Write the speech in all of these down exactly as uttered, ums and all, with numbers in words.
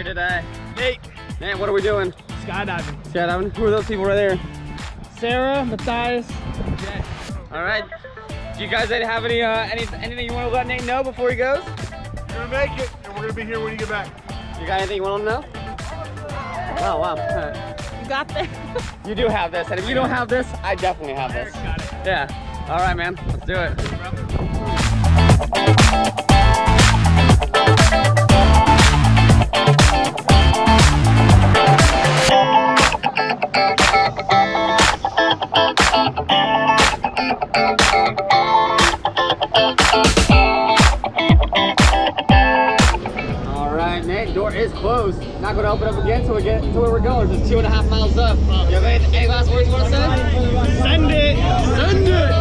here today? Nate. Nate, what are we doing? Skydiving. Skydiving? Who are those people right there? Sarah, Matthias, Jay. All right. Do you guys have any, uh, any anything you want to let Nate know before he goes? You're gonna make it, and we're gonna be here when you get back. You got anything you want to know? Oh, wow. You got this? You do have this, and if you don't have this, I definitely have this. Got it. Yeah. All right, man. Let's do it. All right, Nate. Door is closed. Not going to open up again until we get to where we're going. Just two and a half miles up. You have any, any last words you want to say? Send it. Send it.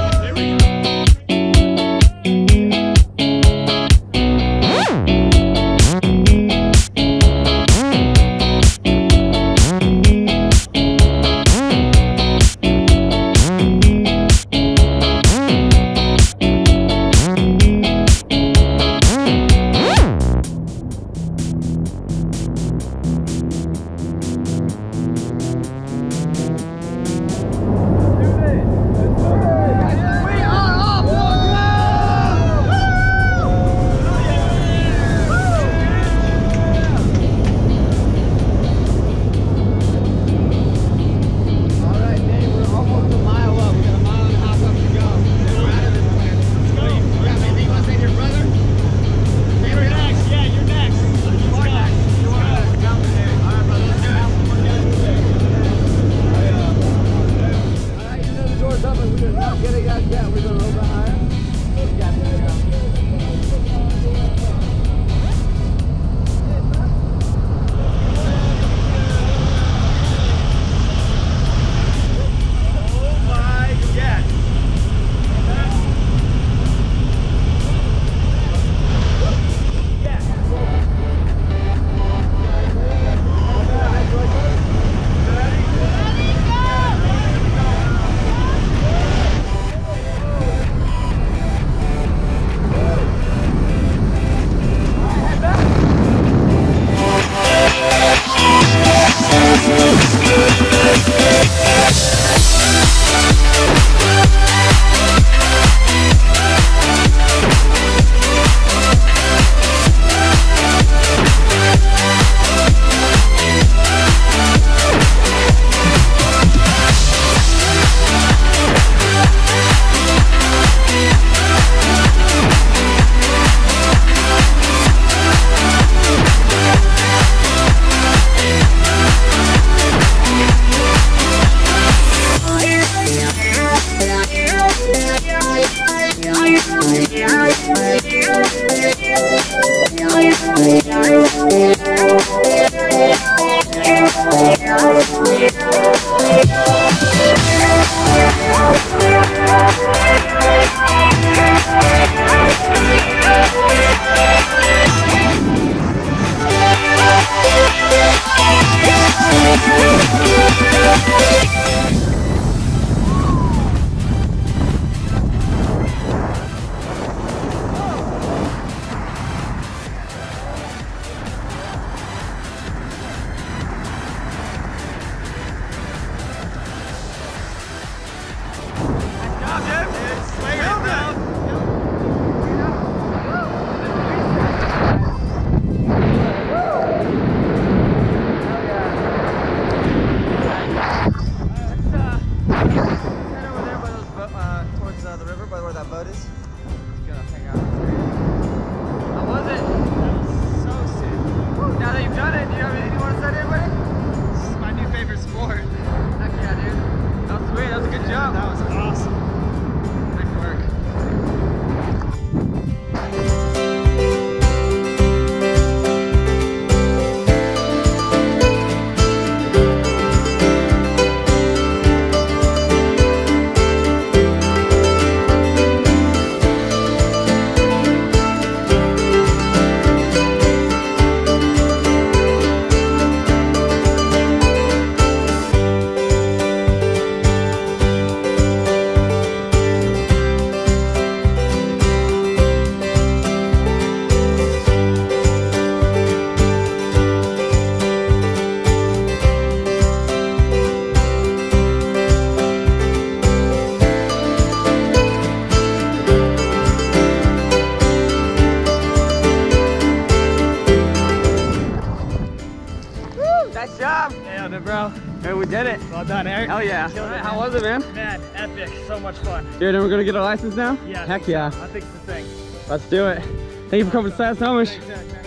did it. Well done, Eric. Hell yeah. Killed All right, it, how man. was it, man? Man, epic. So much fun. Dude, and we're gonna get a license now? Yeah. I Heck think so. yeah. I think it's the thing. Let's do it. Thank you for coming to Skydive Snohomish. Thanks, Eric, man.